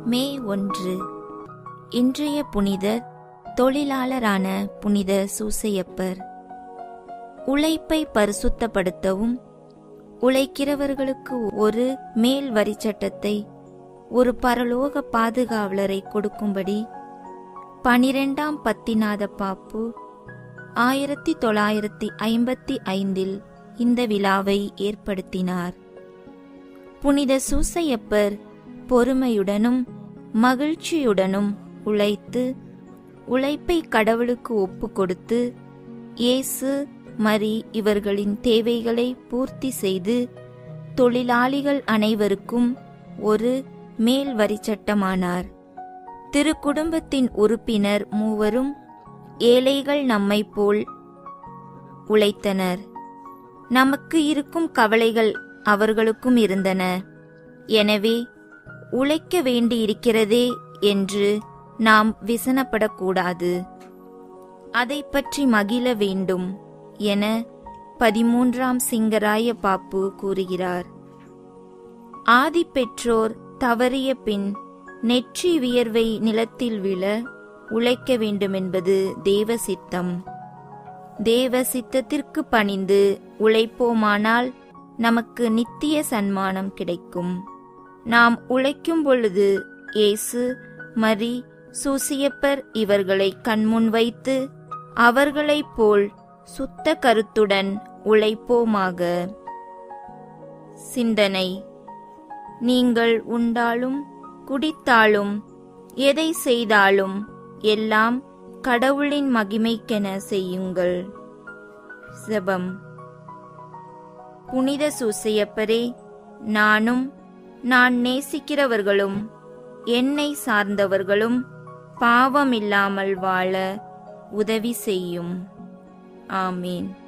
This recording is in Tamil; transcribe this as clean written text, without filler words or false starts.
மே 1. இன்றைய புனிதர் தொழிலாளரான புனித சூசையப்பர். உழைப்பை பரிசுத்தப்படுத்தவும் உழைக்கிறவர்களுக்கு ஒரு மேல் வரி சட்டத்தை ஒரு பரலோக பாதுகாவலரை கொடுக்கும்படி 12ஆம் பத்திநாத பாப்பு 1955 இந்த விழாவை ஏற்படுத்தினார். புனித சூசையப்பர் பொறுமையுடனும் மகிழ்ச்சியுடனும் உழைத்து உழைப்பை கடவுளுக்கு ஒப்பு கொடுத்து இயேசு மரி இவர்களின் தேவைகளை பூர்த்தி செய்து தொழிலாளிகள் அனைவருக்கும் ஒரு மேல் வரி சட்டமானார். திருக்குடும்பத்தின் உறுப்பினர் மூவரும் ஏழைகள் நம்மை போல் உழைத்தனர். நமக்கு இருக்கும் கவலைகள் அவர்களுக்கும் இருந்தன. எனவே உழைக்க வேண்டியிருக்கிறதே என்று நாம் விசனப்படக்கூடாது, அதை பற்றி மகிழ வேண்டும் என 13ஆம் சிங்கராய பாப்பு கூறுகிறார். ஆதி பெற்றோர் தவறிய பின் நெற்றி வியர்வை நிலத்தில் விழ உழைக்க வேண்டுமென்பது தேவ சித்தம். தேவ சித்தத்திற்கு பணிந்து உழைப்போமானால் நமக்கு நித்திய சன்மானம் கிடைக்கும். நாம் உழைக்கும் பொழுது இயேசு மரி சூசையப்பர் இவர்களை கண்முன் வைத்து அவர்களைப் போல் சுத்த கருத்துடன் உழைப்போமாக. சிந்தனை: நீங்கள் உண்டாலும் குடித்தாலும் எதை செய்தாலும் எல்லாம் கடவுளின் மகிமைக்கென செய்யுங்கள். ஜெபம். புனித சூசையப்பரே, நானும் நான் நேசிக்கிறவர்களும் என்னை சார்ந்தவர்களும் பாவமில்லாமல் வாழ உதவி செய்யும். ஆமீன்.